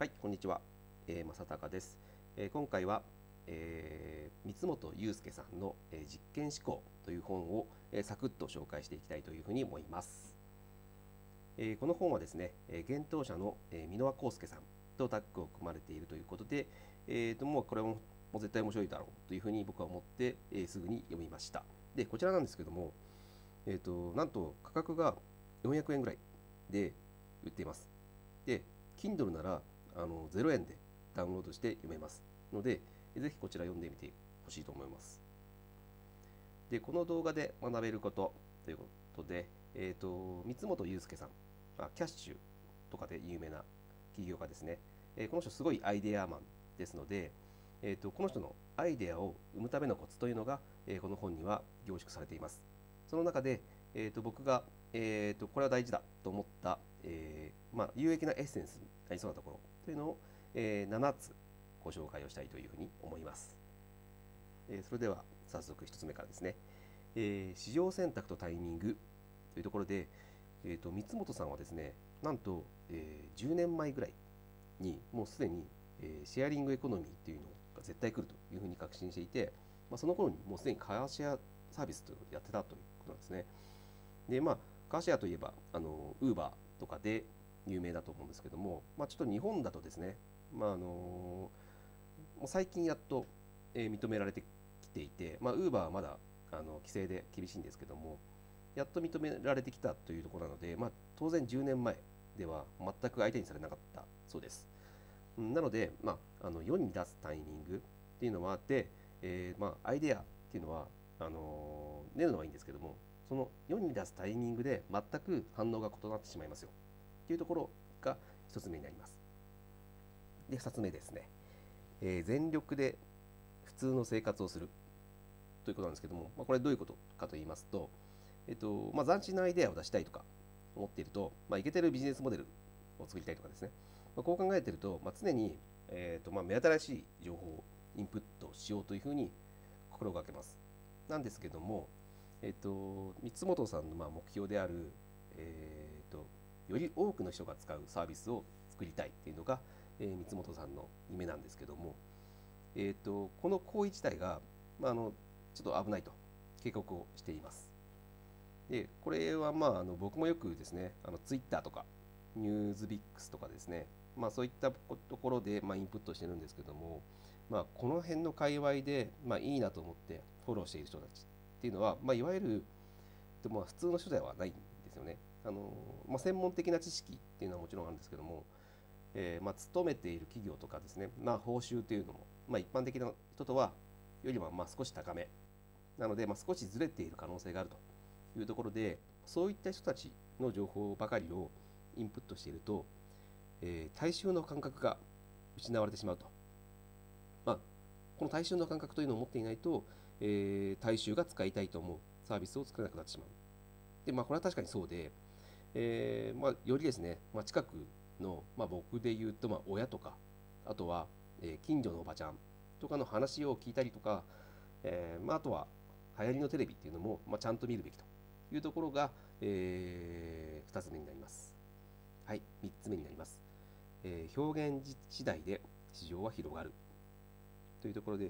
はい、こんにちは。正隆です。今回は、三本祐介さんの、実験思考という本を、サクッと紹介していきたいというふうに思います。この本はですね、幻冬舎の、箕輪康介さんとタッグを組まれているということで、もうこれも絶対面白いだろうというふうに僕は思って、すぐに読みました。で、こちらなんですけども、なんと価格が400円ぐらいで売っています。で、Kindle なら0円でダウンロードして読めますので、ぜひこちら読んでみてほしいと思います。で、この動画で学べることということで、三本祐介さん、キャッシュとかで有名な起業家ですね。この人すごいアイデアマンですので、この人のアイデアを生むためのコツというのが、この本には凝縮されています。その中で、僕が、これは大事だと思った、有益なエッセンスになりそうなところというのを、7つご紹介をしたいというふうに思います。それでは早速1つ目からですね。市場選択とタイミングというところで、三本さんはですね、なんと、10年前ぐらいにもうすでに、シェアリングエコノミーっていうのが絶対来るというふうに確信していて、その頃にもうすでにカーシェアサービスというのをやってたということなんですね。で、カーシェアといえば、ウーバーとかで有名だと思うんですけども、ちょっと日本だとですね、もう最近やっと、認められてきていて、ウーバーはまだ規制で厳しいんですけども、やっと認められてきたというところなので、当然10年前では全く相手にされなかったそうです。なので、世に出すタイミングっていうのはあって、アイデアっていうのは練るのはいいんですけども、その世に出すタイミングで全く反応が異なってしまいますよっていうところが1つ目になります。で、2つ目ですね、全力で普通の生活をするということなんですけども、これどういうことかと言いますと、斬新なアイデアを出したいとか思っていると、イケてるビジネスモデルを作りたいとかですね、こう考えていると、常に、目新しい情報をインプットしようというふうに心がけます。なんですけども、三本さんの目標である、より多くの人が使うサービスを作りたいっていうのが、三本さんの夢なんですけども、この行為自体が、ちょっと危ないと警告をしています。で、これは僕もよくですね、ツイッターとかニューズビックスとかですね、そういったところで、インプットしてるんですけども、この辺の界隈で、いいなと思ってフォローしている人たちっていうのは、いわゆる、普通の人ではないんですよね。専門的な知識っていうのはもちろんあるんですけども、勤めている企業とかですね、報酬っていうのも、一般的な人とはよりは少し高めなので、少しずれている可能性があるというところで、そういった人たちの情報ばかりをインプットしていると、大衆の感覚が失われてしまうと。この大衆の感覚というのを持っていないと、大衆が使いたいと思うサービスを作らなくなってしまう。で、これは確かにそうで、よりですね、近くの、僕で言うと、親とか、あとは、近所のおばちゃんとかの話を聞いたりとか、あとは流行りのテレビっていうのも、ちゃんと見るべきというところが、2つ目になります。はい、3つ目になります。表現次第で市場は広がるというところで、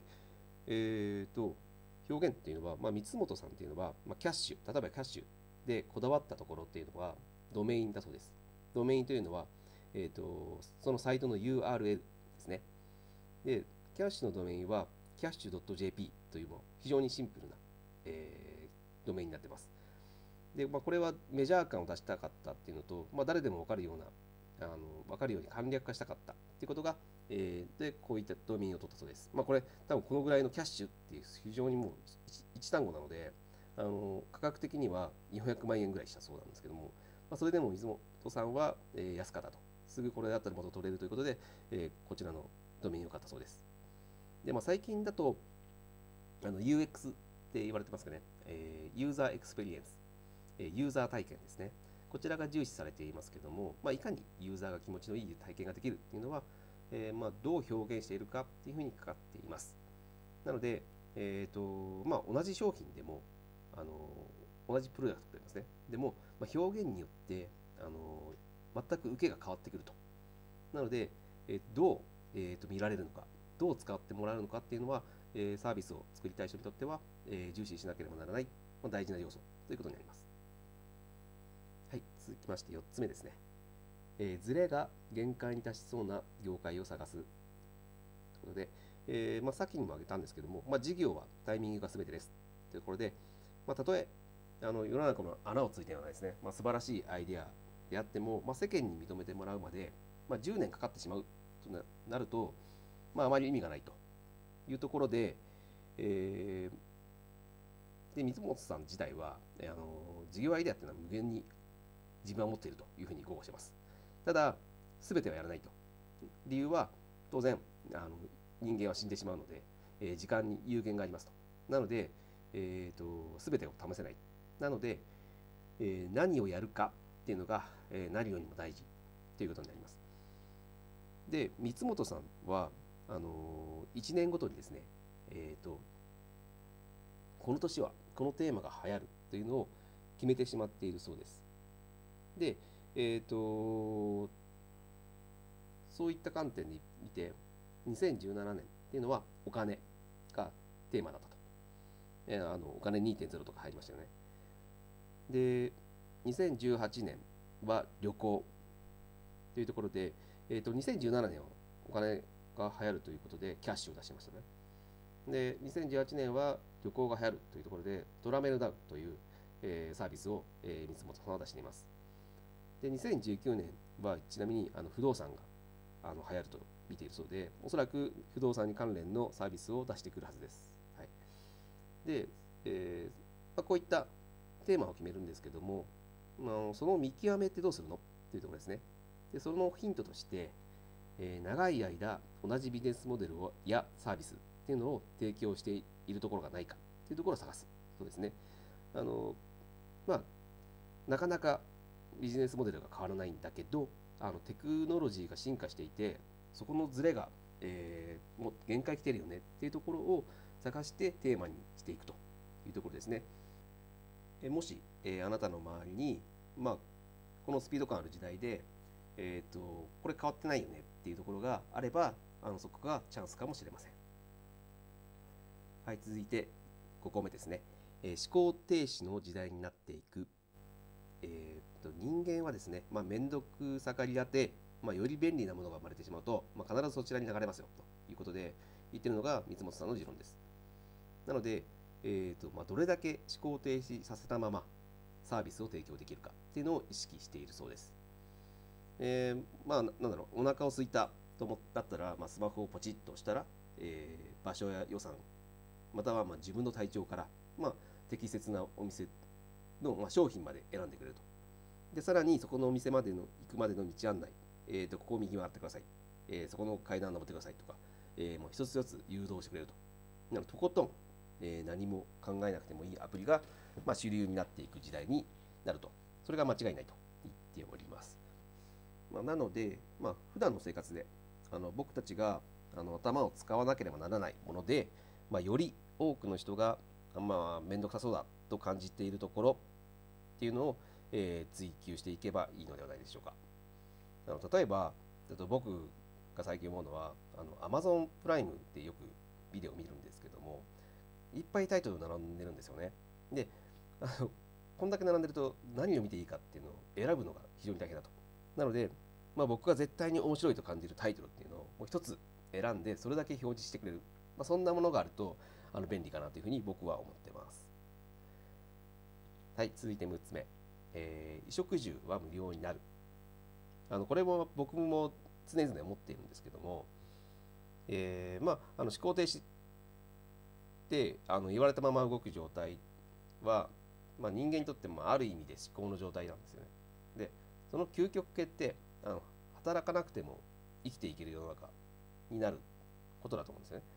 表現っていうのは、三本さんっていうのは、キャッシュ、例えばキャッシュでこだわったところっていうのは、ドメインだそうです。ドメインというのは、そのサイトの URL ですね。で、キャッシュのドメインは、キャッシュ .jp という非常にシンプルな、ドメインになっています。で、これはメジャー感を出したかったっていうのと、誰でも分かるような、分かるように簡略化したかったっていうことが、で、こういったドメインを取ったそうです。これ、多分このぐらいのキャッシュっていう非常にもう一単語なので、価格的には400万円ぐらいしたそうなんですけども、それでも水本さんは、安かったと。すぐこれだったら元取れるということで、こちらのドメインを買ったそうです。で、最近だと、UX って言われてますかね、ユーザーエクスペリエンス、ユーザー体験ですね。こちらが重視されていますけども、いかにユーザーが気持ちのいい体験ができるっていうのは、どう表現しているかっていうふうにかかっています。なので、同じ商品でも、同じプロダクトですね。でも、表現によって、全く受けが変わってくると。なので、 どう、見られるのか、どう使ってもらえるのかっていうのは、サービスを作りたい人にとっては、重視しなければならない、大事な要素ということになります。はい、続きまして4つ目ですね。ズレが限界に達しそうな業界を探すということで、さっきにも挙げたんですけども、事業はタイミングが全てですというところで、たとえ世の中の穴をついたようなですね、素晴らしいアイデアであっても、世間に認めてもらうまで、10年かかってしまうとなると、あまり意味がないというところで、水本さん自体は事業アイデアっていうのは無限に自分は持っているというふうに豪語しています。ただ、全てはやらないと。理由は、当然、人間は死んでしまうので、時間に有限がありますと。なので、全てを試せない。なので、何をやるかっていうのが、何よりも大事ということになります。で、三本さんは、1年ごとにですね、この年はこのテーマが流行るというのを決めてしまっているそうです。で、そういった観点で見て、2017年っていうのはお金がテーマだったと。お金 2.0 とか入りましたよね。で、2018年は旅行というところで、2017年はお金が流行るということでキャッシュを出しましたね。で、2018年は旅行が流行るというところでトラメルダウンという、サービスを、三本さんは出しています。で、2019年はちなみに不動産が流行ると見ているそうで、おそらく不動産に関連のサービスを出してくるはずです。はい、で、こういったテーマを決めるんですけども、その見極めってどうするのっていうところですね。で、そのヒントとして、長い間同じビジネスモデルやサービスっていうのを提供しているところがないかっていうところを探す。そうですね。なかなかビジネスモデルが変わらないんだけど、テクノロジーが進化していて、そこのズレが、もう限界来てるよねっていうところを探してテーマにしていくというところですね。もし、あなたの周りに、このスピード感ある時代で、これ変わってないよねっていうところがあれば、そこがチャンスかもしれません。はい、続いて5個目ですね。思考停止の時代になっていく。人間はですね、面倒くさがり屋で、より便利なものが生まれてしまうと、必ずそちらに流れますよということで言ってるのが三本さんの持論です。なので、どれだけ思考停止させたままサービスを提供できるかっていうのを意識しているそうです。なんだろう、お腹を空いたと思ったら、スマホをポチッと押したら、場所や予算、または自分の体調から、適切なお店の、商品まで選んでくれると。で、さらにそこのお店までの行くまでの道案内、ここを右回ってください、そこの階段登ってくださいとか、もう一つ一つ誘導してくれると。なのでとことん、何も考えなくてもいいアプリが、主流になっていく時代になると。それが間違いないと言っております。なので、普段の生活で僕たちが頭を使わなければならないもので、より多くの人が面倒くさそうだと感じているところっていうのを、追求していけばいいのではないでしょうか。例えば僕が最近思うのはAmazon プライムでよくビデオを見るんですけども、いっぱいタイトル並んでるんですよね。で、こんだけ並んでると何を見ていいかっていうのを選ぶのが非常に大変だと。なので、僕が絶対に面白いと感じるタイトルっていうのをもう一つ選んでそれだけ表示してくれる、そんなものがあると便利かなというふうに僕は思ってます。はい、続いて6つ目、衣食住は無料になる。これも僕も常々思っているんですけども、思考停止って言われたまま動く状態は、人間にとってもある意味で思考の状態なんですよね。で、その究極系って働かなくても生きていける世の中になることだと思うんですね。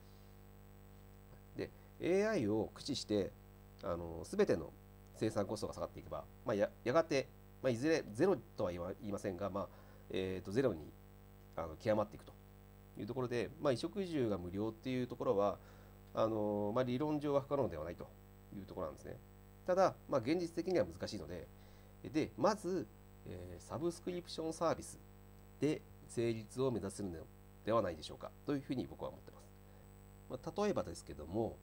で、AI を駆使して全ての生産コストが下がっていけば、やがて、いずれゼロとは言いませんが、ゼロに極まっていくというところで、衣食住が無料っていうところは理論上は不可能ではないというところなんですね。ただ、現実的には難しいので、まず、サブスクリプションサービスで、 成立を目指すのではないでしょうかというふうに僕は思ってます。例えばですけども、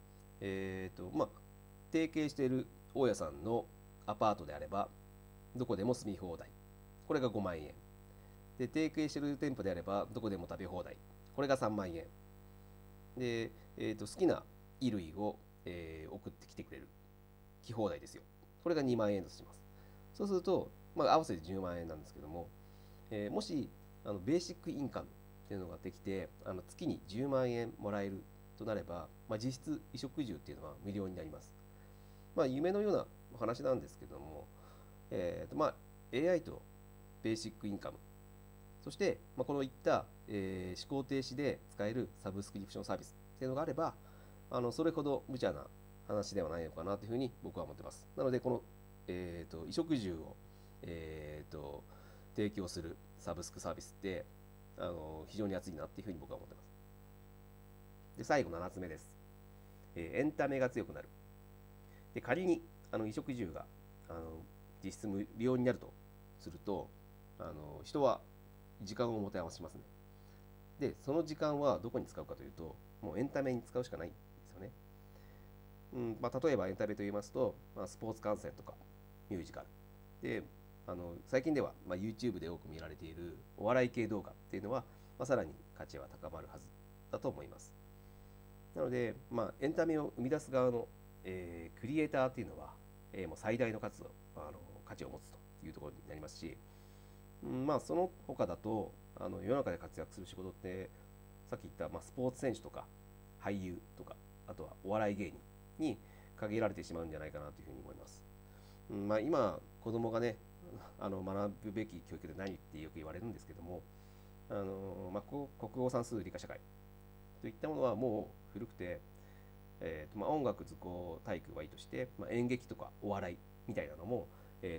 提携している大家さんのアパートであれば、どこでも住み放題。これが5万円。で、提携している店舗であれば、どこでも食べ放題。これが3万円。で、好きな衣類を、送ってきてくれる。着放題ですよ。これが2万円とします。そうすると、合わせて10万円なんですけども、もしベーシックインカムっていうのができて、月に10万円もらえるとなれば、実質衣食住っていうのは無料になります。夢のようなお話なんですけども、AI とベーシックインカム、そして、このいった、思考停止で使えるサブスクリプションサービスっていうのがあれば、それほど無茶な話ではないのかなというふうに僕は思ってます。なので、この、衣食住を、提供するサブスクサービスって非常に熱いなっていうふうに僕は思ってます。で、最後7つ目です。エンタメが強くなる。で、仮に衣食住が実質無料になるとすると、人は時間を持て余しますね。で、その時間はどこに使うかというと、もうエンタメに使うしかないんですよね。例えばエンタメと言いますと、スポーツ観戦とかミュージカル。で、最近では、YouTube で多く見られているお笑い系動画っていうのは、さらに価値は高まるはずだと思います。なので、エンタメを生み出す側の、クリエイターっていうのは、もう最大の価値を持つというところになりますし、その他だと世の中で活躍する仕事ってさっき言った、スポーツ選手とか俳優とか、あとはお笑い芸人に限られてしまうんじゃないかなというふうに思います。今子供がね学ぶべき教育で何ってよく言われるんですけども、国語算数理科社会といったものはもう古くて、音楽図工体育はいいとして、演劇とかお笑いみたいなのも、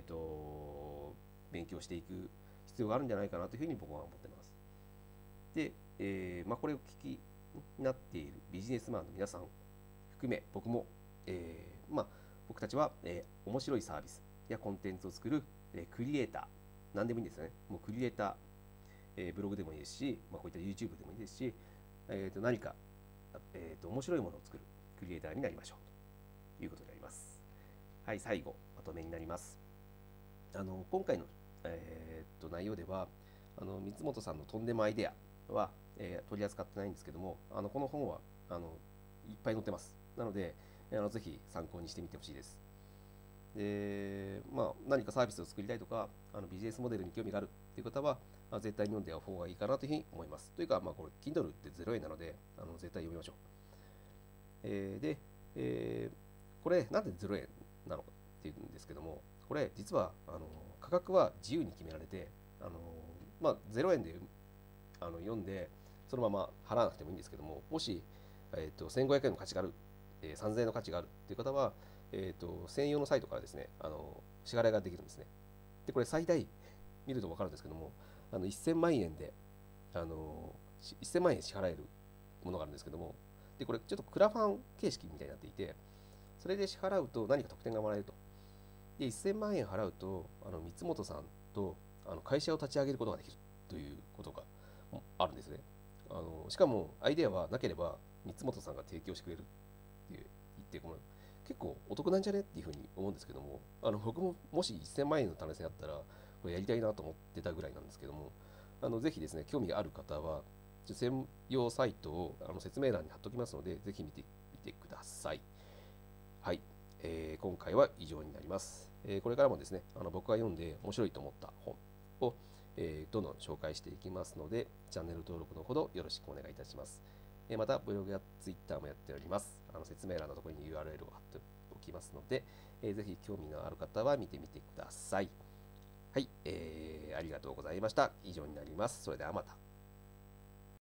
勉強していく必要があるんじゃないかなというふうに僕は思ってます。で、これを聞きになっているビジネスマンの皆さん含め僕も、僕たちは、面白いサービスやコンテンツを作る、クリエイター、何でもいいんですよね。もうクリエイター、ブログでもいいですし、こういった YouTube でもいいですし、何か、面白いものを作るクリエイターになりましょうということになります。はい、最後、まとめになります。今回の、内容では、三本さんのとんでもアイデアは、取り扱ってないんですけども、この本はいっぱい載ってます。なので、ぜひ参考にしてみてほしいです。で、何かサービスを作りたいとか、ビジネスモデルに興味があるという方は、絶対に読んでおく方がいいかなというふうに思います。というか、これ、Kindle って0円なので、絶対読みましょう。で、これ、なんで0円なのかっていうんですけども、これ、実は価格は自由に決められて、0円で読んで、そのまま払わなくてもいいんですけども、もし、1500円の価値がある、3000円の価値があるという方は、専用のサイトからですね、支払いができるんですね。で、これ最大見ると分かるんですけども、1000万円で、1000万円支払えるものがあるんですけども、で、これちょっとクラファン形式みたいになっていて、それで支払うと何か特典がもらえると。で、1000万円払うと、三本さんと会社を立ち上げることができるということがあるんですね。しかも、アイデアはなければ、三本さんが提供してくれるって言って、結構お得なんじゃねっていうふうに思うんですけども、僕ももし1000万円の種銭あったら、これやりたいなと思ってたぐらいなんですけども、ぜひですね、興味がある方は、専用サイトを説明欄に貼っておきますので、ぜひ見てみてください。はい、今回は以上になります。これからもですね、僕が読んで面白いと思った本を、どんどん紹介していきますので、チャンネル登録のほどよろしくお願いいたします。また、ブログや Twitter もやっております。説明欄のところに URL を貼っておきますので、ぜひ興味のある方は見てみてください。はい、ありがとうございました。以上になります。それではまた。